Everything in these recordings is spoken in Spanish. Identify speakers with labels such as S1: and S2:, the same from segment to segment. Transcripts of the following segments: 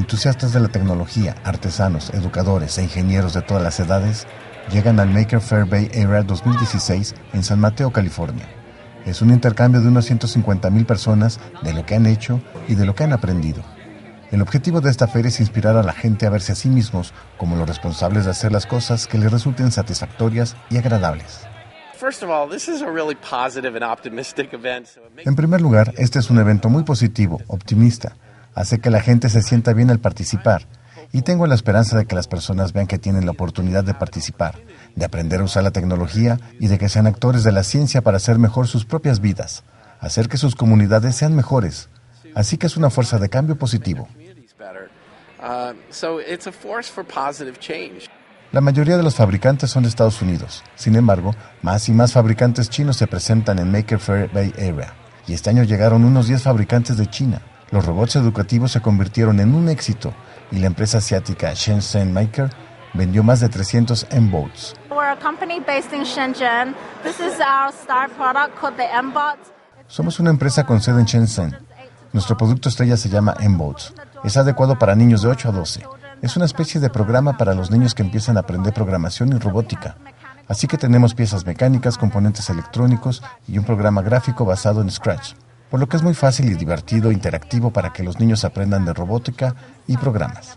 S1: Entusiastas de la tecnología, artesanos, educadores e ingenieros de todas las edades llegan al Maker Faire Bay Area 2016 en San Mateo, California. Es un intercambio de unas 150,000 personas de lo que han hecho y de lo que han aprendido. El objetivo de esta feria es inspirar a la gente a verse a sí mismos como los responsables de hacer las cosas que les resulten satisfactorias y agradables. En primer lugar, este es un evento muy positivo, optimista. Hace que la gente se sienta bien al participar. Y tengo la esperanza de que las personas vean que tienen la oportunidad de participar, de aprender a usar la tecnología y de que sean actores de la ciencia para hacer mejor sus propias vidas, hacer que sus comunidades sean mejores. Así que es una fuerza de cambio positivo. La mayoría de los fabricantes son de Estados Unidos. Sin embargo, más y más fabricantes chinos se presentan en Maker Faire Bay Area. Y este año llegaron unos 10 fabricantes de China. Los robots educativos se convirtieron en un éxito y la empresa asiática Shenzhen Maker vendió más de 300 M-Bots. Somos una empresa con sede en Shenzhen. Nuestro producto estrella se llama M-Bots. Es adecuado para niños de 8 a 12. Es una especie de programa para los niños que empiezan a aprender programación y robótica. Así que tenemos piezas mecánicas, componentes electrónicos y un programa gráfico basado en Scratch, por lo que es muy fácil y divertido, interactivo para que los niños aprendan de robótica y programas.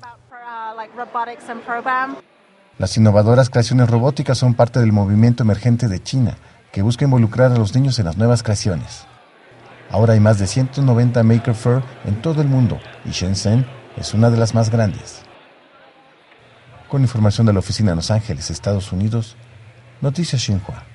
S1: Las innovadoras creaciones robóticas son parte del movimiento emergente de China, que busca involucrar a los niños en las nuevas creaciones. Ahora hay más de 190 Maker Faire en todo el mundo y Shenzhen es una de las más grandes. Con información de la oficina en Los Ángeles, Estados Unidos, Noticias Xinhua.